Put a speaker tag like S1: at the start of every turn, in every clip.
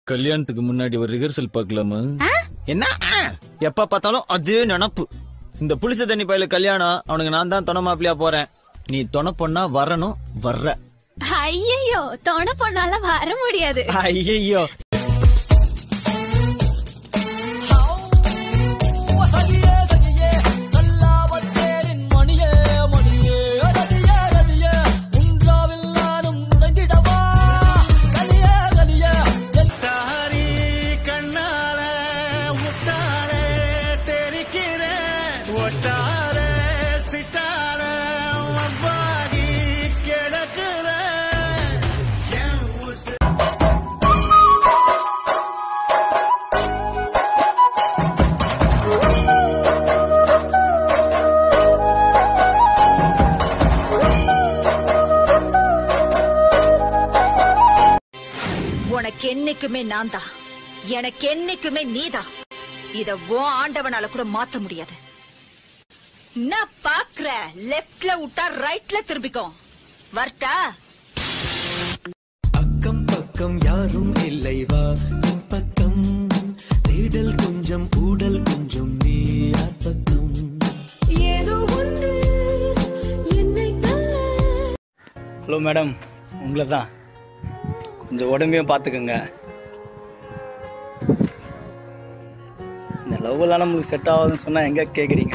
S1: கல்யாணத்துக்கு முன்னாடி ஒரு ரிஹர்சல் பார்க்கலாமா? என்ன எப்ப பார்த்தாலும் அதே நினப்பு. இந்த புளிச்ச தண்ணி பையில கல்யாணம், அவனுக்கு நான் தான் துணை மாப்பிளையா போறேன். நீ துணை பொண்ணா வரணும், வர்ற.
S2: ஐயோ, துணை பொண்ணால வர முடியாது.
S1: ஐயோ
S3: உனக்கு என்னைக்குமே நான் தான், எனக்கு என்னைக்குமே நீதான். இத ஆண்டவனால கூட மாத்த முடியாது. நான் பாக்குற லெப்ட்ல விட்டா ரைட்ல திரும்பிக்கோ. வரட்டா?
S4: அக்கம் பக்கம் யாரும் இல்லை, வா உன் பக்கம். தேடல் கொஞ்சம் ஊடல் கொஞ்சம், நீ யார் பக்கம்? ஏதோ ஒன்று என்னை தள்ள.
S5: ஹலோ மேடம், உங்களை தான். கொஞ்சம் உடம்பையும் பார்த்துக்கோங்க. இந்த லவ்வெல்லாம் நம்மளுக்கு செட் ஆகுதுன்னு சொன்னா எங்க கேக்குறீங்க?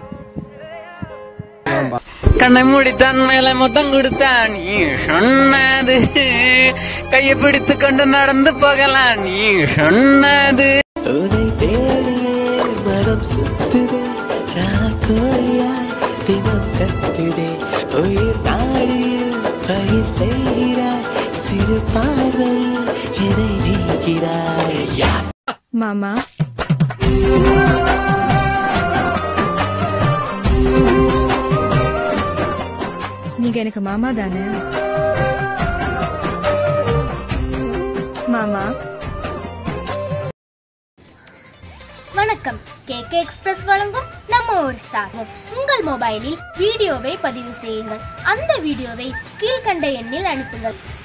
S6: கண்ணை மூடித்தான் மேல மொத்தம் கொடுத்தான், நீ சொன்னது. கையை பிடித்து கொண்டு நடந்து போகலாம், நீ சொன்னது.
S4: உன்னை தேடியே மனம் சுத்துதே, ராக்கோழியாய் தினம் கத்துதே. உயிர் நாடியில் பயிர் செய்கிறாய், சிறு பார்வையில் என்னை நீக்கிறாய்.
S2: மாமா, நீங்க எனக்கு மாமா தானே? மாமா
S7: வணக்கம். கேகே எக்ஸ்பிரஸ் வழங்கும் நம்ம ஒரு ஸ்டார். உங்கள் மொபைலில் வீடியோவை பதிவு செய்யுங்கள். அந்த வீடியோவை கீழ்கண்ட எண்ணில் அனுப்புங்கள்.